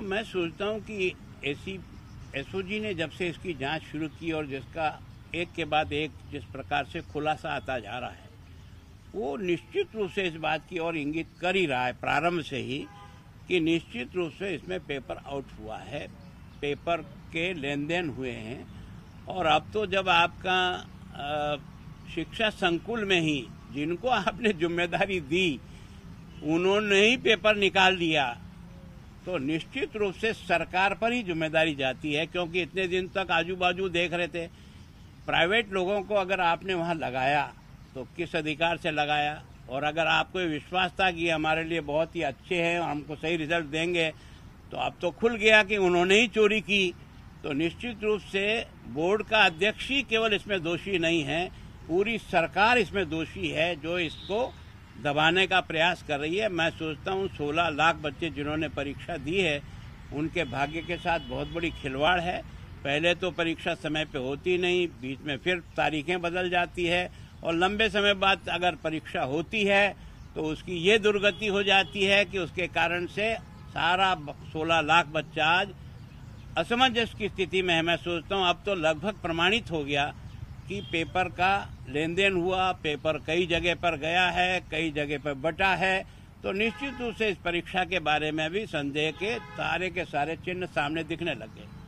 मैं सोचता हूं कि एसओजी ने जब से इसकी जांच शुरू की और जिसका एक के बाद एक जिस प्रकार से खुलासा आता जा रहा है, वो निश्चित रूप से इस बात की ओर इंगित कर ही रहा है प्रारंभ से ही कि निश्चित रूप से इसमें पेपर आउट हुआ है, पेपर के लेन देन हुए हैं। और अब तो जब आपका शिक्षा संकुल में ही जिनको आपने जिम्मेदारी दी उन्होंने ही पेपर निकाल दिया, तो निश्चित रूप से सरकार पर ही जिम्मेदारी जाती है। क्योंकि इतने दिन तक आजू बाजू देख रहे थे, प्राइवेट लोगों को अगर आपने वहां लगाया तो किस अधिकार से लगाया, और अगर आपको विश्वास था कि हमारे लिए बहुत ही अच्छे हैं और हमको सही रिजल्ट देंगे, तो अब तो खुल गया कि उन्होंने ही चोरी की। तो निश्चित रूप से बोर्ड का अध्यक्ष ही केवल इसमें दोषी नहीं है, पूरी सरकार इसमें दोषी है जो इसको दबाने का प्रयास कर रही है। मैं सोचता हूँ 16 लाख बच्चे जिन्होंने परीक्षा दी है उनके भाग्य के साथ बहुत बड़ी खिलवाड़ है। पहले तो परीक्षा समय पे होती नहीं, बीच में फिर तारीखें बदल जाती है, और लंबे समय बाद अगर परीक्षा होती है तो उसकी ये दुर्गति हो जाती है कि उसके कारण से सारा 16 लाख बच्चा आज असमंजस की स्थिति में है। मैं सोचता हूँ अब तो लगभग प्रमाणित हो गया कि पेपर का लेन देन हुआ, पेपर कई जगह पर गया है, कई जगह पर बटा है। तो निश्चित रूप से इस परीक्षा के बारे में भी संदेह के सारे चिन्ह सामने दिखने लग गए।